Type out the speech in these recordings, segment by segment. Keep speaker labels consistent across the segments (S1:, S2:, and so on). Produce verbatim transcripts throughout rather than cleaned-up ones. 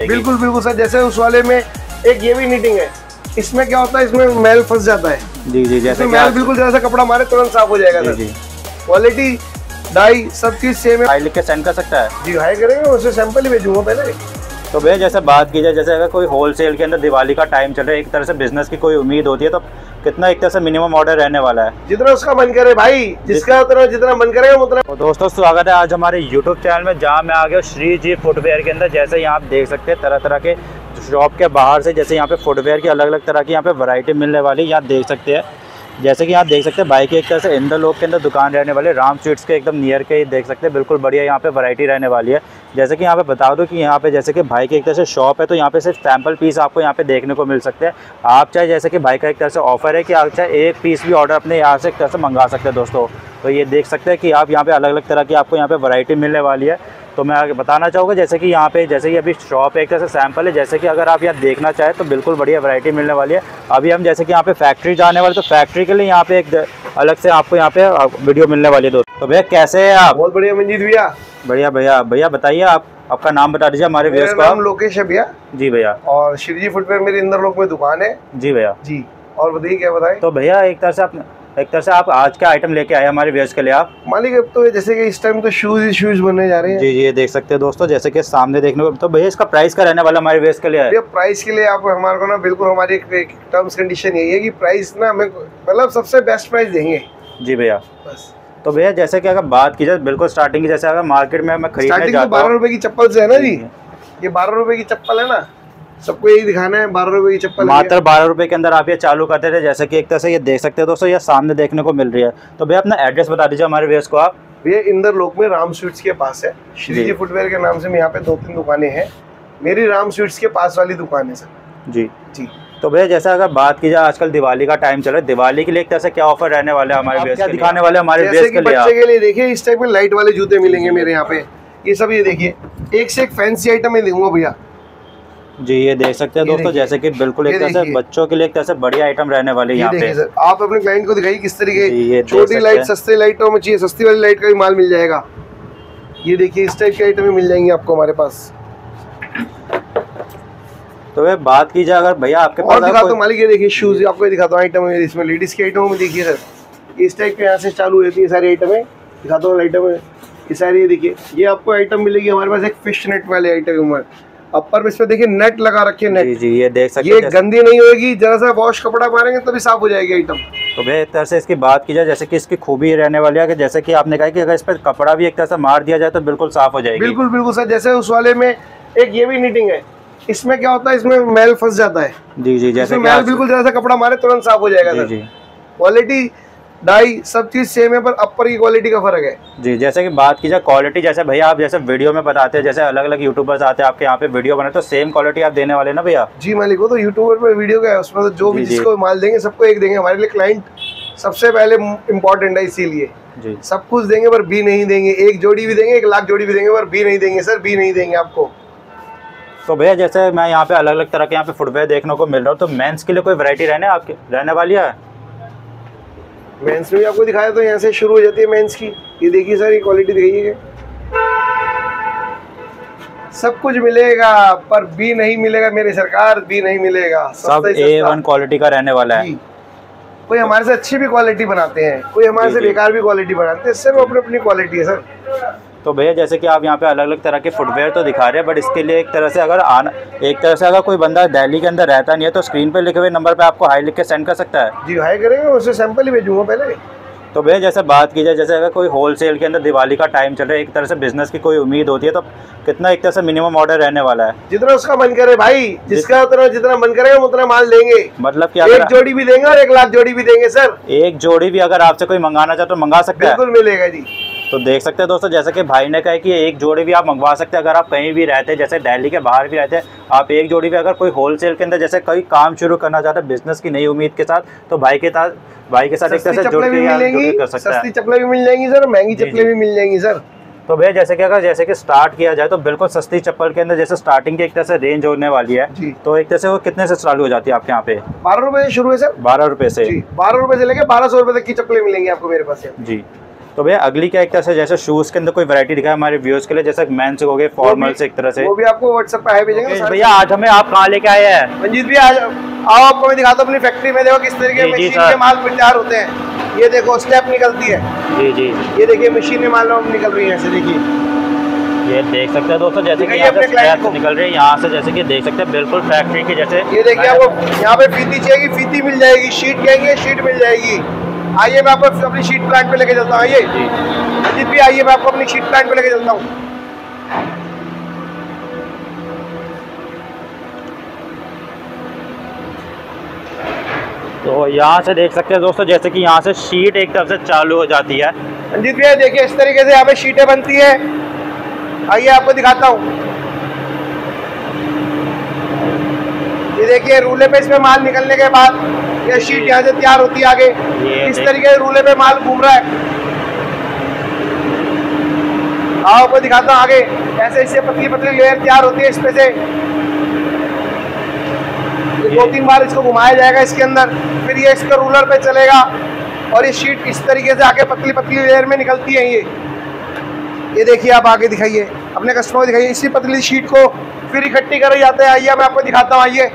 S1: बिल्कुल बिल्कुल सर, जैसे उस वाले में एक ये भी नीटिंग है, इसमें क्या होता है, इसमें मैल फंस जाता है।
S2: जी जी, जैसे
S1: मैल बिल्कुल जैसा कपड़ा मारे तुरंत साफ हो जाएगा सर। क्वालिटी डाई सब चीज सेम है।
S2: हाई लिख के सेंड कर सकता है
S1: जी, हाई करेंगे, उससे सैंपल ही भेजूंगा पहले।
S2: तो भैया जैसे बात की जाए, जैसे अगर कोई होलसेल के अंदर दिवाली का टाइम चल रहा है, एक तरह से बिजनेस की कोई उम्मीद होती है, तो कितना एक तरह से मिनिमम ऑर्डर रहने वाला है?
S1: जितना उसका मन करे भाई, जिसका उतना जितना मन करेगा उतना।
S2: तो दोस्तों स्वागत है आज हमारे यूट्यूब चैनल में, जहाँ मैं आ गया श्री जी फुटवेयर के अंदर। जैसे यहाँ आप देख सकते हैं तरह तरह के शॉप के बाहर से, जैसे यहाँ पे फुटवेयर की अलग अलग तरह की यहाँ पे वैरायटी मिलने वाली है। यहाँ देख सकते हैं, जैसे कि आप देख सकते हैं भाई की एक तरह से इंदर लोग के अंदर दुकान रहने वाले, राम स्वीट्स के एकदम नियर के ही देख सकते हैं, बिल्कुल बढ़िया यहाँ पे वैरायटी रहने वाली है। जैसे कि यहाँ पे बता दूं कि यहाँ पे जैसे कि भाई की एक तरह से शॉप है, तो यहाँ पे सिर्फ सैंपल पीस आपको यहाँ पे देखने को मिल सकते हैं। आप चाहे जैसे कि भाई का एक तरह से ऑफर है कि आप चाहे एक पीस भी ऑर्डर अपने यहाँ से एक तरह से मंगा सकते हैं दोस्तों। तो ये देख सकते हैं कि आप यहाँ पे अलग अलग तरह की आपको यहाँ पे वैरायटी मिलने वाली है। तो मैं आगे बताना चाहूँगा, जैसे कि यहाँ पे जैसे कि अभी शॉप एक तरह से सैंपल है, जैसे कि अगर आप यहाँ देखना चाहें तो बिल्कुल बढ़िया वैरायटी मिलने वाली है। अभी हम जैसे कि यहाँ पे फैक्ट्री जाने वाले, तो फैक्ट्री के लिए यहाँ पे एक अलग से आपको यहाँ पे वीडियो मिलने वाली है दोस्तों। तो भैया कैसे है आप?
S1: बहुत बढ़िया मंजीत भैया।
S2: बढ़िया भैया। भैया बताइए, आप आपका नाम बता दीजिए हमारे व्यूअर्स को।
S1: नाम लोकेश है भैया।
S2: जी भैया।
S1: और श्री जी फुटवेयर मेरी इंदर लोक में दुकान है।
S2: जी भैया।
S1: जी, और बताइए क्या बताएं।
S2: तो भैया एक तरह से आप एक तरह से आप आज क्या आइटम लेके आए हमारे व्यूअर्स के लिए? आप
S1: मालिक अब तो जैसे कि इस टाइम तो शूज ही शूज बनने जा रहे हैं। जी
S2: जी, ये देख सकते हैं दोस्तों, जैसे कि सामने देखने को। तो भैया इसका प्राइस का रहने वाला हमारे व्यूअर्स के लिए है?
S1: भैया प्राइस के लिए आप हमारे को ना बिल्कुल हमारी एक टर्म्स कंडीशन यही है कि प्राइस ना हमें मतलब सबसे बेस्ट प्राइस देंगे।
S2: जी भैया।
S1: बस।
S2: तो भैया जैसे कि अगर बात की जाए बिल्कुल स्टार्टिंग की, जैसे अगर मार्केट में मैं खरीदने जाता हूं,
S1: बारह रुपए की चप्पल से है ना जी, ये बारह रुपए की चप्पल है ना, सबको यही दिखाना है, बारह रुपए की चप्पल
S2: मात्र बारह रुपए के अंदर आप ये चालू करते थे। जैसे कि एक तरह से ये देख सकते हैं दोस्तों, ये सामने देखने को मिल रही है। तो भैया अपना एड्रेस बता दीजिए हमारे व्यूअर्स को आप।
S1: भैया इंदर लोक में राम स्वीट्स के पास है, श्री जी फुटवेयर के नाम से यहाँ पे दो तीन दुकानें हैं। मेरी राम स्वीट्स के पास वाली दुकान है सर।
S2: जी
S1: जी।
S2: तो भैया जैसे अगर बात की जाए, आजकल दिवाली का टाइम चल रहा है, दिवाली के लिए एक तरह से क्या ऑफर रहने वाले हैं हमारे व्यूअर्स के लिए? दिखाने वाले हमारे व्यूअर्स के लिए?
S1: बच्चे के लिए देखिए इस टाइप में लाइट वाले जूते मिलेंगे मेरे यहाँ पे। ये सब ये देखिए, एक से एक फैंसी आइटम मैं दूंगा भैया।
S2: जी, ये देख सकते हैं दोस्तों, जैसे कि बिल्कुल एक तरह से बच्चों के लिए एक तरह से बढ़िया आइटम रहने वाले यहाँ पे।
S1: सर आप अपने क्लाइंट को दिखाइए किस तरीके, छोटी लाइट सस्ती लाइटों में चाहिए, सस्ती वाली लाइट का भी माल मिल जाएगा। ये देखिए इस टाइप की आइटम मिल जाएंगी आपको हमारे पास।
S2: तो वे बात की जाए अगर भैया आपके पास,
S1: और दिखाता हूँ मालिक, ये देखिए शूज आपको दिखाता हूँ आइटम है, इसमें लेडीज की आइटमों में देखिए सर इस टाइप के यहाँ से चालू होती है सारी आइटम है। दिखाता हूँ आइटम है ये सारी, ये देखिए ये आपको आइटम मिलेगी हमारे पास। एक फिश नेट वाले आइटम है, अपर में इस पे देखिए नेट लगा रखे नेट।
S2: जी जी, ये देख सकते
S1: हैं, ये गंदी नहीं होगी, जरा सा वॉश कपड़ा मारेंगे तभी तो साफ हो जाएगी आइटम।
S2: तो भैया एक तरह से इसकी बात की जाए, जैसे कि इसकी खूबी रहने वाली है कि जैसे कि आपने कहा कि अगर इस पर कपड़ा भी एक तरह से मार दिया जाए तो बिल्कुल साफ हो जाएगी।
S1: बिल्कुल बिल्कुल सर, जैसे उस वाले में एक ये भी नीटिंग है, इसमें क्या होता है, इसमें मैल फंस जाता है।
S2: जी जी, जैसे
S1: मैल बिल्कुल जरा सा कपड़ा मारे तुरंत साफ हो जाएगा। जी, क्वालिटी डाई सब चीज सेम है, पर अपर की क्वालिटी का फर्क है। जी,
S2: जैसे कि बात की जाए क्वालिटी, जैसे भैया आप जैसे वीडियो में बताते हैं, जैसे अलग अलग यूट्यूबर्स आते हैं आपके यहाँ पे वीडियो बनाते, तो सेम क्वालिटी आप देने वाले ना भैया?
S1: जी मालिक, वो तो यूट्यूबर पे वीडियो का है, उसमें तो जो भी जिसको माल देंगे सबको एक देंगे। हमारे लिए क्लाइंट सबसे पहले इम्पोर्टेंट है, इसीलिए जी सब कुछ देंगे पर बी नहीं देंगे। एक जोड़ी भी देंगे, एक लाख जोड़ी भी देंगे, पर बी नहीं देंगे सर, बी नहीं देंगे आपको।
S2: तो भैया जैसे मैं यहाँ पे अलग अलग तरह के यहाँ पे फुटवेयर देखने को मिल रहा हूँ, तो मेंस के लिए कोई वैरायटी रहने आपके रहने वाली है?
S1: मेंस में भी आपको दिखाया, तो यहाँ से शुरू हो जाती है मेंस की। ये देखिए सर, ये क्वालिटी दिखाइए, सब कुछ मिलेगा पर बी नहीं मिलेगा मेरी सरकार, बी नहीं मिलेगा।
S2: सब ए वन क्वालिटी का रहने वाला है।
S1: कोई हमारे से अच्छी भी क्वालिटी बनाते हैं, कोई हमारे से बेकार भी क्वालिटी बनाते हैं, सिर्फ अपनी अपनी क्वालिटी है सर।
S2: तो भैया जैसे कि आप यहाँ पे अलग अलग तरह के फुटवेयर तो दिखा रहे हैं, बट इसके लिए एक तरह से अगर आना एक तरह से अगर कोई बंदा दिल्ली के अंदर रहता नहीं है, तो स्क्रीन पे लिखे हुए नंबर पे आपको हाई लिख के सेंड कर सकता है?
S1: जी हाई करेंगे, उससे सैंपल ही भेजूंगा पहले।
S2: तो भैया जैसे बात की जाए, जैसे अगर कोई होलसेल के अंदर दिवाली का टाइम चल रहा है, एक तरह से बिजनेस की कोई उम्मीद होती है, तो कितना एक तरह से मिनिमम ऑर्डर रहने वाला है?
S1: जितना उसका मन करे भाई, जिसका उतना जितना मन करेगा उतना माल देंगे।
S2: मतलब क्या
S1: एक जोड़ी भी देंगे और एक लाख जोड़ी भी देंगे सर।
S2: एक जोड़ी भी अगर आपसे कोई मंगाना चाहे तो मंगा सकते हैं?
S1: बिल्कुल मिलेगा जी।
S2: तो देख सकते हैं दोस्तों, जैसे कि भाई ने कहा कि एक जोड़ी भी आप मंगवा सकते हैं। अगर आप कहीं भी रहते हैं, जैसे दिल्ली के बाहर भी रहते हैं, आप एक जोड़ी भी अगर कोई होलसेल के अंदर जैसे कोई काम शुरू करना चाहते हैं बिजनेस की नई उम्मीद के साथ, तो भाई के साथ भाई के साथ एक तरह से जुड़ के कर सकते हैं।
S1: सस्ती चप्पलें भी मिल जाएंगी सर, महंगी चप्पलें भी मिल जाएंगी सर।
S2: तो भैया जैसे कि अगर जैसे कि स्टार्ट किया जाए तो बिल्कुल सस्ती चप्पल के अंदर जैसे स्टार्टिंग की एक तरह से रेंज होने वाली है, तो एक तरह से वो कितने से चालू हो जाती है आपके यहाँ पे?
S1: बारह रुपए से शुरू है सर।
S2: बारह रुपए से?
S1: बारह रुपए से लेके बारह सौ रुपए तक की चप्पलें मिलेंगी आपको मेरे पास।
S2: जी, तो भैया अगली क्या एक तरह से जैसे शूज़ के अंदर कोई वैरायटी दिखाया हमारे व्यूअर्स के लिए, जैसे मेंस हो गए, फॉर्मल से एक तरह से,
S1: वो भी आपको व्हाट्सएप पे है भेजेंगे।
S2: भैया आज हमें आप कहाँ लेके आए हैं?
S1: मंजीत भी आज आओ, आपको मैं दिखाता हूँ अपनी फैक्ट्री में। देखो किस तरीके के मशीन के माल तैयार होते हैं। ये देखो स्टेप निकलती है। जी जी, ये देखिए मशीन में माल निकल रही है ऐसे, देखिए
S2: ये देख सकते हैं दोस्तों, जैसे कि यहाँ पे स्टेप निकल रही है यहाँ से, जैसे कि देख सकते हैं बिल्कुल फैक्ट्री की जैसे।
S1: ये देखिए आपको यहाँ पे फीती चाहिए, फीती मिल जाएगी, शीट कहेंगे शीट मिल जाएगी। आइए मैं आपको अपनी शीट प्लांट पे लेके चलता हूँ। आइए अजीत भी आइए, मैं आपको अपनी शीट प्लांट पे लेके चलता हूँ।
S2: तो यहाँ से देख सकते हैं दोस्तों, जैसे कि यहाँ से शीट एक तरफ से चालू हो जाती है।
S1: अजीत भैया देखिए इस तरीके से यहाँ पे शीटें बनती है। आइए आपको दिखाता हूँ। ये देखिए रूले पे इसमें माल निकलने के बाद ये शीट यहाँ से तैयार होती है आगे। इस तरीके से रूले पे माल घूम रहा है। आपको दिखाता हूँ आगे ऐसे इससे पतली पतली लेयर तैयार होती है। इस पे से दो तीन बार इसको घुमाया जाएगा इसके अंदर, फिर ये इसके रूलर पे चलेगा और ये शीट इस तरीके से आगे पतली पतली लेयर में निकलती है। ये ये देखिए आप आगे दिखाइए, अपने कस्टमर को दिखाइए। इसी पतली शीट को फिर इकट्ठी करे जाते हैं। आइए मैं आपको दिखाता हूँ। आइए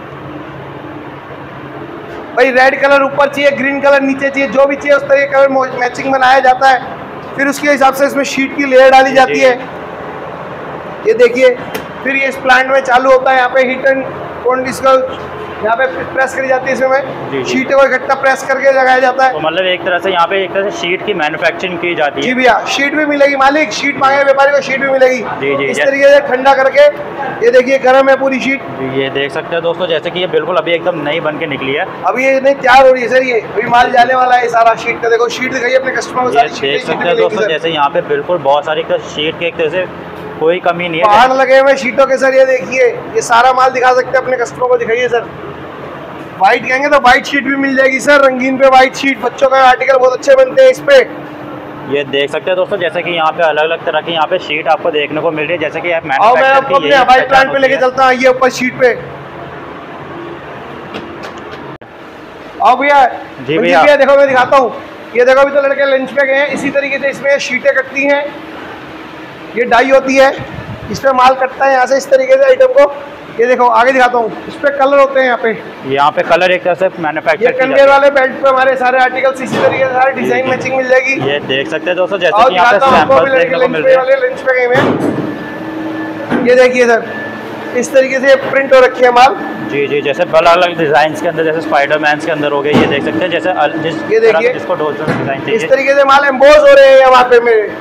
S1: भाई, रेड कलर ऊपर चाहिए, ग्रीन कलर नीचे चाहिए, जो भी चाहिए उस तरह का कलर मैचिंग बनाया जाता है। फिर उसके हिसाब से इसमें शीट की लेयर डाली जाती है। ये देखिए फिर ये इस प्लांट में चालू होता है। यहाँ पे हीट एंड कोल्ड इसका यहाँ पे प्रेस करी जाती है। इसमें शीट को इकट्ठा प्रेस करके लगाया जाता है।
S2: तो मतलब एक तरह से यहाँ पे एक तरह से शीट की मैन्युफैक्चरिंग की जाती है।
S1: जी भैया, शीट भी मिलेगी मालिक, शीट मांगे व्यापारी को शीट भी मिलेगी।
S2: जी जी,
S1: इस तरीके से ठंडा करके ये देखिए गर्म है पूरी शीट।
S2: ये देख सकते हैं दोस्तों, जैसे कि ये बिल्कुल अभी एकदम नई बन के निकली है।
S1: अभी ये नहीं तैयार हो रही है सर, ये अभी माल जाने वाला है सारा शीट का। देखो शीट दिखाइए अपने कस्टमर को।
S2: देख सकते हैं दोस्तों, जैसे यहाँ पे बिल्कुल बहुत सारी शीट के एक तरह से कोई कमी नहीं है,
S1: बाहर लगे हुए शीटों के सर। ये देखिए ये सारा माल दिखा सकते हैं अपने कस्टमर को, दिखाइए सर। व्हाइट कहेंगे तो व्हाइट शीट भी मिल जाएगी सर, रंगीन पे व्हाइट शीट। बच्चों का आर्टिकल बहुत अच्छे बनते हैं इस पे।
S2: ये देख सकते हैं दोस्तों, जैसे कि यहाँ पे अलग अलग तरह की यहाँ पे शीट आपको देखने को मिल रही है, जैसे कि आप
S1: मैन्युफैक्चर मैं आपको अपने हवाई प्लांट पे लेके चलता हूँ। ये ऊपर शीट पे आओ भैया। जी भैया देखो मैं दिखाता हूँ। ये देखो अभी तो लड़के लंच पे गए हैं। इसी तरीके से इसमें शीटें कटती हैं, ये डाई होती है, इस पे माल कटता है यहाँ से इस तरीके से आइटम को। ये देखो आगे दिखाता हूँ, इस पे कलर होते हैं। यहाँ पे
S2: यहाँ पे कलर एक तरह से मैन्युफैक्चर
S1: कन्वेयर वाले बेल्ट पे हमारे सारे आर्टिकल्स इसी तरीके से सारे डिजाइन मैचिंग मिल जाएगी।
S2: ये देख सकते हैं दोस्तों, जैसे कि यहाँ पे सैंपल देखने को मिल रहे हैं।
S1: लंच पे गए हैं। ये देखिए सर इस तरीके से प्रिंट हो रखी है माल।
S2: जी जी, जैसे अलग अलग डिजाइन के अंदर, जैसे स्पाइडरमैन के अंदर हो गए। ये देख सकते हैं जैसे जिस
S1: ये देखिए
S2: जिसको डिजाइन चाहिए
S1: इस तरीके से माल एम्बोज हो रहे हैं वहाँ पे मेरे।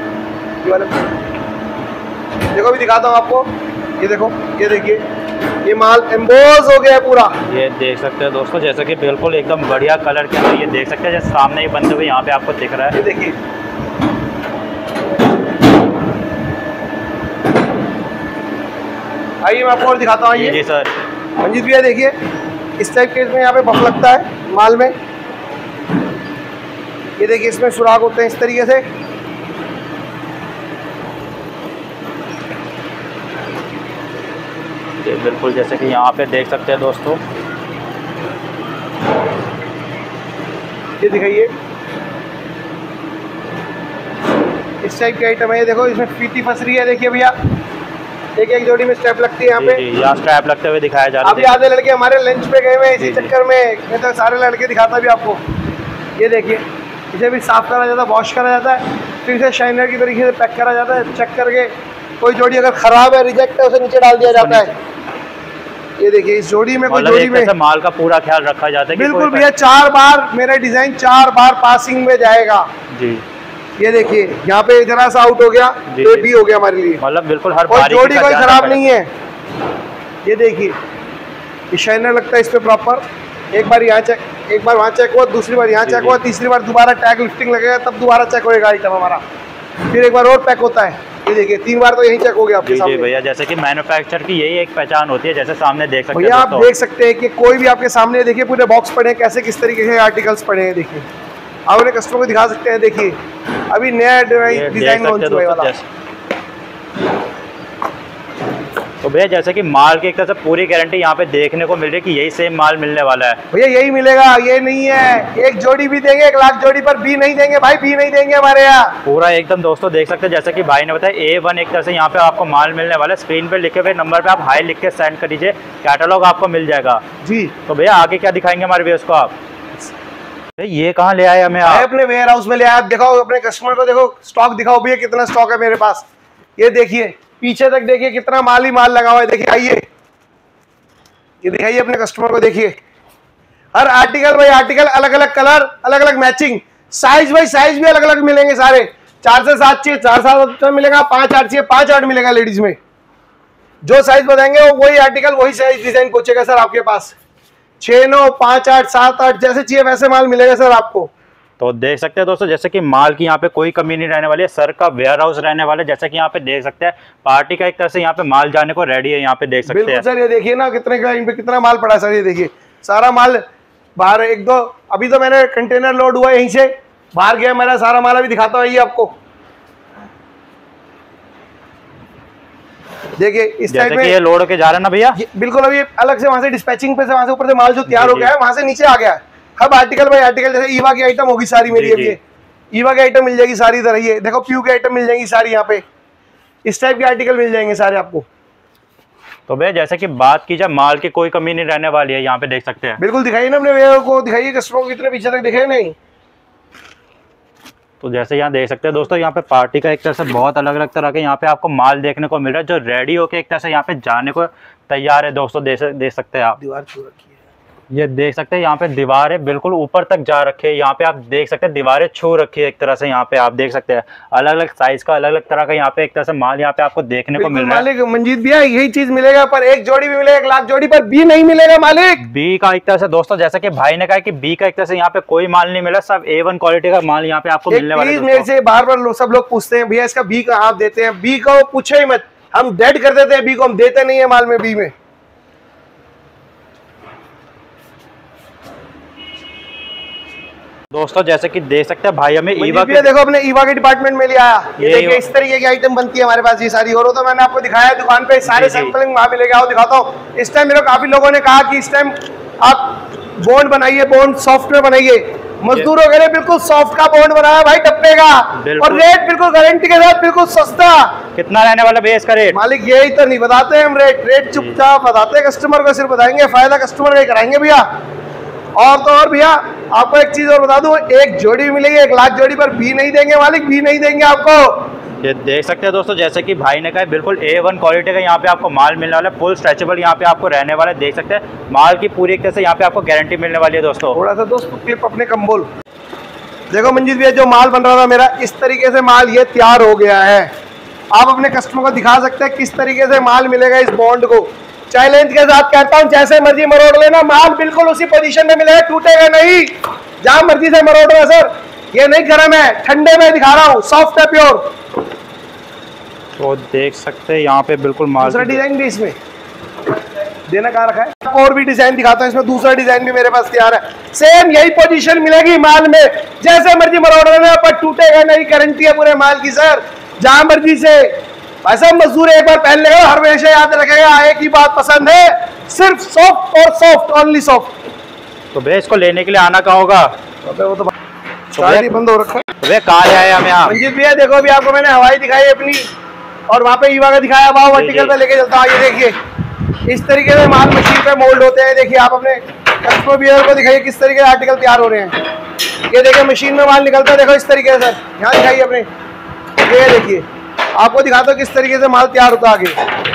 S1: देखो भी दिखाता हूँ आपको। ये देखो ये देखिए ये माल एम्बोज हो गया है पूरा।
S2: ये देख सकते हैं दोस्तों, जैसे कि बिल्कुल एकदम बढ़िया कलर के अंदर। ये देख सकते हैं जैसे सामने ही बनते हुए यहाँ पे आपको दिख रहा है।
S1: ये देखिए आइए मैं आपको और दिखाता हूँ।
S2: जी जी सर।
S1: मंजीत भैया देखिए इस टाइप के इसमें यहाँ पे बफ लगता है माल में। ये देखिए इसमें सुराग होते हैं इस तरीके से।
S2: बिल्कुल जैसे कि यहाँ पे देख सकते हैं दोस्तों,
S1: ये दिखाइए इस टाइप के आइटम है। ये देखो इसमें फीती फंस रही है। देखिए भैया एक एक जोड़ी में स्टेप लगती है यहाँ पे।
S2: यहाँ स्टेप लगते हुए दिखाया जा रहा है।
S1: अभी आधे लड़के हमारे लंच पे गए हुए इसी चक्कर में। मैं तो सारे लड़के दिखाता भी आपको। ये देखिए इसे भी साफ करा जाता है, वॉश करा जाता है, फिर इसे शाइनर की तरीके से पैक करा जाता है। चेक करके कोई जोड़ी अगर खराब है, रिजेक्ट है, उसे नीचे डाल दिया जाता है। ये देखिए इस जोड़ी में कोई जोड़ी में
S2: माल का पूरा ख्याल रखा जाता है।
S1: बिल्कुल भैया चार बार मेरा डिजाइन चार बार पासिंग में जाएगा जी। ये देखिए यहाँ पे जरा सा आउट हो गया तो भी हो गया हमारे लिए।
S2: मतलब बिल्कुल हर
S1: और जोड़ी कोई खराब नहीं है। ये देखिए ये शाइनर लगता है इस पे प्रॉपर। एक बार यहाँ चेक, एक बार वहाँ चेक हुआ, दूसरी बार यहाँ चेक हुआ, तीसरी बार दोबारा टैग लिफ्टिंग लगेगा तब दोबारा चेक होएगा आइटम हमारा। फिर एक बार और पैक होता है। ये देखिए तीन बार तो यही चेक हो गया आपके सामने।
S2: भैया जैसे कि मैन्युफैक्चर की यही एक पहचान होती है, जैसे सामने देख सकते हैं
S1: भैया आप देख सकते हैं कि कोई भी आपके सामने देखिए पूरे बॉक्स पड़े हैं, कैसे किस तरीके के आर्टिकल्स पड़े हैं। देखिए आप उन्हें कस्टमर को दिखा सकते हैं। देखिए अभी नया डिजाइन लॉन्च हुआ है वाला।
S2: तो तो भैया जैसे कि माल की एक तरह से पूरी गारंटी यहाँ पे देखने को मिल रही है कि यही सेम माल मिलने वाला है।
S1: भैया यही मिलेगा, ये नहीं है एक जोड़ी भी देंगे, एक लाख जोड़ी पर बी नहीं देंगे भाई, बी नहीं देंगे हमारे यहाँ।
S2: पूरा एकदम दोस्तों देख सकते हैं जैसे कि भाई ने बताया ए वन एक तरह से यहाँ पे आपको माल मिलने वाला है। स्क्रीन पे लिखे हुए नंबर पे आप हाई लिख के सेंड कर दीजिए, कैटलॉग आपको मिल जाएगा जी। तो भैया आगे क्या दिखाएंगे हमारे व्यूअर्स को आप? ये कहाँ ले आए हमें आप?
S1: अपने वेयर हाउस में ले आए। दिखाओ अपने कस्टमर को, देखो स्टॉक दिखाओ भैया कितना स्टॉक है मेरे पास। ये देखिए पीछे तक देखिए कितना माल ही माल लगा हुआ है। देखिए आइए ये दिखाइए अपने कस्टमर को, देखिए हर आर्टिकल भाई आर्टिकल अलग अलग कलर, अलग अलग मैचिंग, साइज भाई साइज भी अलग अलग मिलेंगे सारे। चार से सात चाहिए चार सात मिलेगा, पांच आठ चाहिए पांच आठ मिलेगा। लेडीज में जो साइज बताएंगे वो वही आर्टिकल वही साइज डिजाइन पहुंचेगा सर आपके पास। छह नौ पांच आठ सात आठ जैसे चाहिए वैसे माल मिलेगा सर आपको।
S2: तो देख सकते हैं दोस्तों जैसे कि माल की यहाँ पे कोई कमी नहीं रहने वाली है। सर का वेयर हाउस रहने वाला है, जैसे कि यहाँ पे देख सकते हैं पार्टी का एक तरह से यहाँ पे माल जाने को रेडी है। यहाँ पे देख सकते हैं
S1: सर, ये देखिए ना कितने का इन पे कितना माल पड़ा है सर। ये देखिए सारा माल बाहर एक दो अभी तो मैंने कंटेनर लोड हुआ यहीं से बाहर गया मेरा सारा माल, अभी दिखाता हूँ ये आपको। देखिए इस टाइप में
S2: ये लोड के जा रहे हैं ना भैया,
S1: बिल्कुल अभी अलग से वहां से डिस्पैचिंग पे से वहां से ऊपर से माल जो तैयार हो गया है वहां से नीचे आ गया है। अब आर्टिकल बाय आर्टिकल जैसे ईवा की आइटम होगी सारी मेरी, अभी ईवा की आइटम मिल जाएगी सारी तरह। ये देखो प्यू की आइटम मिल जाएगी सारी, यहाँ पे इस टाइप के आर्टिकल मिल जाएंगे सारे आपको।
S2: तो भैया जैसे कि बात की जाए माल की कोई कमी नहीं रहने वाली है, यहाँ पे देख सकते हैं।
S1: बिल्कुल दिखाइए ना अपने वेयर को, दिखाइए कस्टमर को कितने पीछे तक दिखे नहीं।
S2: तो जैसे यहाँ देख सकते हैं दोस्तों यहाँ पे पार्टी का एक तरह से बहुत अलग अलग तरह के यहाँ पे आपको माल देखने को मिल रहा है जो रेडी होके एक तरह से यहाँ पे जाने को तैयार है दोस्तों। देख सकते हैं आप
S1: दीवार छू रखी है,
S2: ये देख सकते हैं यहाँ पे दीवारें बिल्कुल ऊपर तक जा रखी है। यहाँ पे आप देख सकते हैं दीवारें छू रखी है एक तरह से। यहाँ पे आप देख सकते हैं अलग अलग साइज का अलग अलग तरह का यहाँ पे एक तरह से माल यहाँ पे आपको देखने को मिल रहा है।
S1: मालिक मंजीत भैया यही चीज मिलेगा पर एक जोड़ी भी मिलेगा, एक लाख जोड़ी पर बी नहीं मिलेगा मालिक।
S2: बी का एक तरह से दोस्तों जैसे कि भाई ने कहा कि बी का एक तरह से यहाँ पे कोई माल नहीं मिला, सब ए वन क्वालिटी का माल यहाँ पे आपको मिलने वाला है।
S1: मेरे से बार बार सब लोग पूछते हैं भैया इसका बी का आप देते हैं, बी का पूछे ही मत, हम डेड कर देते हैं बी को, हम देते नहीं है माल में बी में।
S2: दोस्तों जैसे कि देख सकते हैं भाई हमें ईवा
S1: के देखो अपने ईवा के डिपार्टमेंट में लिया, ये देखिए इस तरीके की आइटम बनती है हमारे पास ये सारी। और तो मैंने आपको दिखाया दुकान पे सारे सैंपलिंग वहां मिलेगा, और दिखाता हूँ। इस टाइम मेरे काफी लोगों ने कहा कि इस टाइम आप बॉन्ड बनाइए, बॉन्ड सॉफ्टवेयर बनाइए। मजदूरों के लिए बिल्कुल सॉफ्ट का बॉन्ड बनाया भाई डब्बे का, और रेट बिल्कुल गारंटी के साथ बिल्कुल सस्ता।
S2: कितना रहने वाला भैया इसका रेट?
S1: मालिक यही तो नहीं बताते हम रेट, रेट चुपचाप बताते कस्टमर को, सिर्फ बताएंगे फायदा कस्टमर का कराएंगे भैया। और तो और भैया आपको एक चीज और बता दूं, एक जोड़ी भी मिलेगी, एक लाख जोड़ी पर बी नहीं देंगे मालिक, बी नहीं देंगे आपको।
S2: ये देख सकते हैं दोस्तों जैसे कि भाई ने कहा बिल्कुल ए वन क्वालिटी का यहाँ पे आपको माल मिलने वाला है, फुल स्ट्रेचेबल यहाँ पे आपको रहने वाला है। देख सकते हैं माल की पूरी एक तरह से यहाँ पे आपको गारंटी मिलने वाली है दोस्तों।
S1: थोड़ा सा दोस्तों क्लिप अपने कम बोल। देखो मंजीत भैया जो माल बन रहा था मेरा, इस तरीके से माल ये तैयार हो गया है। आप अपने कस्टमर को दिखा सकते हैं किस तरीके से माल मिलेगा इस बॉन्ड को। चैलेंज के साथ कहता हूं जैसे मर्जी मरोड़ लेना, माल बिल्कुल उसी पोजीशन में मिलेगा, टूटेगा नहीं। जहां मर्जी से मरोड़ना सर, ये नहीं गर्म है, ठंडे में दिखा रहा हूं, सॉफ्ट है प्योर।
S2: तो देख सकते हैं यहाँ पे बिल्कुल माल।
S1: दूसरा डिजाइन भी इसमें देना कहाँ रखा है, और भी डिजाइन दिखाता हूं। इसमें दूसरा डिजाइन भी मेरे पास तैयार है, सेम यही पोजीशन मिलेगी माल में, जैसे मर्जी मरोड़ लेना पर टूटेगा नहीं, गारंटी है पूरे माल की सर। जहां मर्जी से ऐसा मजदूर एक बार पहन लेगा हमेशा याद रखेगा, एक ही बात पसंद है, सिर्फ सॉफ्ट और सॉफ्ट, ओनली सॉफ्ट।
S2: तो भैया इसको लेने के लिए आना कहाँ होगा?
S1: वो तो शायद बंद हो रखा है।
S2: भैया कहाँ आए हम यहाँ?
S1: मंजीत भैया देखो अभी आपको मैंने हवाई दिखाई अपनी, और वहाँ पे ईवा का दिखाया, वहाँ वर्टिकल पे लेके चलता हूँ। ये देखिए इस तरीके से माल मशीन पे मोल्ड होते हैं। देखिए आप अपने कस्टमर बियर को दिखाइए किस तरीके से आर्टिकल तैयार हो रहे हैं। ये देखिए मशीन में माल निकलता है, देखो इस तरीके से सर, यहाँ दिखाइए अपने, ये देखिए आपको दिखाता हूँ किस तरीके से माल तैयार होता है आगे।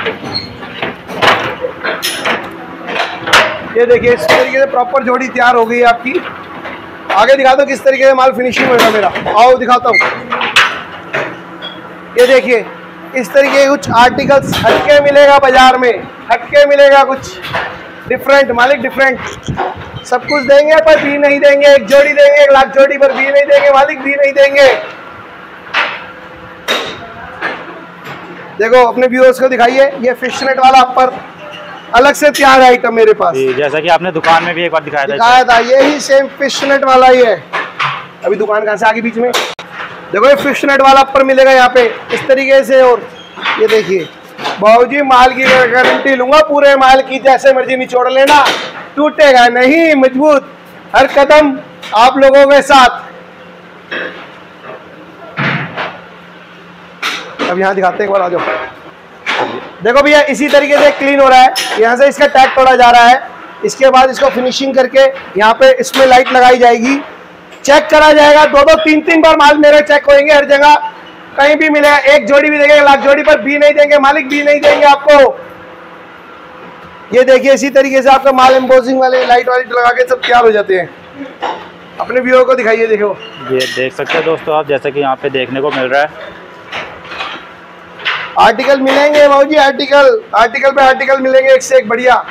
S1: ये देखिए इस तरीके से प्रॉपर जोड़ी तैयार हो गई है आपकी। आगे दिखाता हूँ किस तरीके से माल फिनिशिंग होगा मेरा, आओ दिखाता हूँ। ये देखिए इस तरीके के कुछ आर्टिकल्स हटके मिलेगा बाजार में, हटके मिलेगा कुछ डिफरेंट, मालिक डिफरेंट। सब कुछ देंगे पर बी नहीं देंगे, एक जोड़ी देंगे, एक लाख जोड़ी पर बी नहीं देंगे मालिक, बी नहीं देंगे। देखो अपने व्यूअर्स को दिखाइए, ये फिश नेट वाला पर अलग से तैयार है आइटम मेरे पास,
S2: जैसा कि आपने दुकान में भी एक बार दिखाया था
S1: दिखाया था यही सेम फिश नेट वाला ही है। अभी दुकान कहाँ से आगे बीच में देखो, ये फिश नेट वाला पर मिलेगा यहाँ पे इस तरीके से। और ये देखिए बाबू जी माल की गारंटी लूंगा, पूरे माल की, जैसे मर्जी निचोड़ लेना, टूटेगा नहीं, मजबूत, हर कदम आप लोगों के साथ। अब यहाँ दिखाते हैं, एक बार आ जाओ। देखो भैया इसी तरीके से क्लीन हो रहा है, यहाँ से इसका टैग तोड़ा जा रहा है, इसके बाद इसको फिनिशिंग करके यहाँ पे इसमें लाइट लगाई जाएगी, चेक करा जाएगा, दो दो तीन तीन बार माल मेरे चेक होंगे हर जगह, कहीं भी मिलेगा, एक जोड़ी भी देंगे, लाख जोड़ी पर बी नहीं देंगे, मालिक बी नहीं देंगे आपको। ये देखिए इसी तरीके से आपका माल एम्बोसिंग वाले लाइट वाइट लगा के सब तैयार हो जाते हैं। अपने व्यूअर को दिखाइए, देखो
S2: ये देख सकते हैं दोस्तों आप, जैसे कि यहाँ पे देखने को मिल रहा है।
S1: आर्टिकल मिलेंगे बाबू जी, आर्टिकल आर्टिकल पे आर्टिकल मिलेंगे, एक से एक बढ़िया।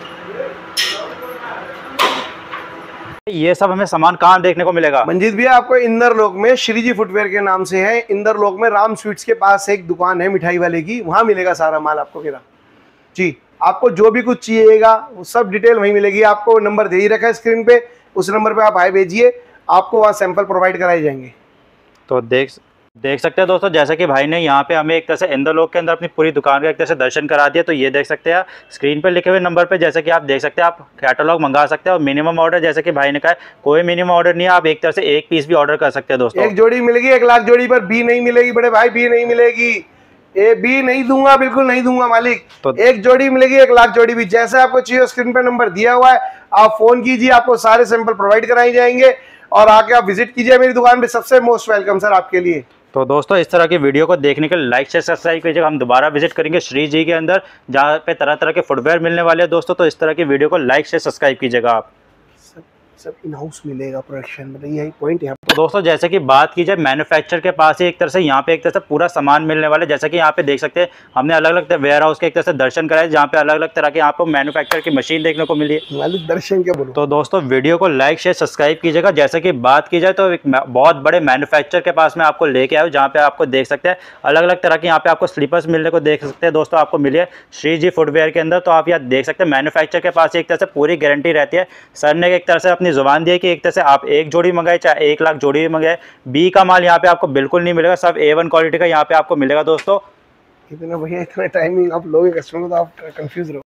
S2: ये सब हमें सामान कहाँ देखने को मिलेगा?
S1: मंजीत भैया आपको इंदर लोक में श्री जी फुटवेयर के नाम से है, इंदर लोक में राम स्वीट्स के पास एक दुकान है मिठाई वाले की, वहां मिलेगा सारा माल आपको मेरा जी। आपको जो भी कुछ चाहिएगा वो सब डिटेल वहीं मिलेगी। आपको नंबर दे ही रखा है स्क्रीन पे, उस नंबर पे आप हाई भेजिए, आपको वहाँ सैंपल प्रोवाइड कराए जाएंगे।
S2: तो देख देख सकते हैं दोस्तों, जैसे कि भाई ने यहाँ पे हमें एक तरह से इंदर लोक के अंदर अपनी पूरी दुकान का एक तरह से दर्शन करा दिया। तो ये देख सकते हैं स्क्रीन पे लिखे हुए नंबर पे, जैसे कि आप देख सकते हैं, आप कैटलॉग मंगा सकते हैं। और मिनिमम ऑर्डर, जैसे कि भाई ने कहा, कोई मिनिमम ऑर्डर नहीं है, आप एक तरह से एक पीस भी ऑर्डर कर सकते हैं दोस्तों।
S1: एक जोड़ी मिलेगी, एक लाख जोड़ी पर बी नहीं मिलेगी बड़े भाई, बी नहीं मिलेगी, ए बी नहीं दूंगा, बिल्कुल नहीं दूंगा मालिक। तो एक जोड़ी मिलेगी, एक लाख जोड़ी भी, जैसे आपको चाहिए स्क्रीन पे नंबर दिया हुआ है, आप फोन कीजिए, आपको सारे सैंपल प्रोवाइड कराए जाएंगे और आके आप विजिट कीजिए मेरी दुकान पे, सबसे मोस्ट वेलकम सर आपके लिए।
S2: तो दोस्तों इस तरह की वीडियो को देखने के लिए लाइक शेयर सब्सक्राइब कीजिएगा। हम दोबारा विजिट करेंगे श्री जी के अंदर, जहाँ पे तरह तरह के फुटवेयर मिलने वाले हैं दोस्तों। तो इस तरह की वीडियो को लाइक शेयर सब्सक्राइब कीजिएगा आप।
S1: सब सब इन हाउस मिलेगा प्रोडक्शन, मतलब यही पॉइंट है।
S2: तो दोस्तों जैसे कि बात की जाए मैन्युफैक्चर के पास ही एक तरह से यहाँ पे एक तरह से पूरा सामान मिलने वाला है। जैसे कि यहाँ पे देख सकते हैं, हमने अलग अलग वेयर हाउस के एक तरह से दर्शन कराए, जहाँ पे अलग अलग तरह के यहाँ पे मैन्युफैक्चर की मशीन देखने को मिली है।
S1: मालिक दर्शन क्या बोलो।
S2: तो दोस्तों वीडियो को लाइक शेयर सब्सक्राइब कीजिएगा। जैसे कि बात की जाए तो एक बहुत बड़े मैन्युफैक्चर के पास में आपको लेके आया हूँ, जहाँ पे आपको देख सकते हैं अलग अलग तरह के यहाँ पे आपको स्लीपर्स मिलने को देख सकते हैं दोस्तों, आपको मिले श्री जी फुटवेयर के अंदर। तो आप यहाँ देख सकते हैं मैन्युफैक्चर के पास एक तरह से पूरी गारंटी रहती है। सर ने एक तरह से अपनी जुबान दी है कि एक तरह से आप एक जोड़ी मंगाए चाहे एक लाख जोड़ी मंगाए, बी का माल यहाँ पे आपको बिल्कुल नहीं मिलेगा, सब ए वन क्वालिटी का यहाँ पे आपको मिलेगा दोस्तों।
S1: इतना भैया इतना टाइमिंग आप लोगे कस्टमर तो आप कंफ्यूज रहो।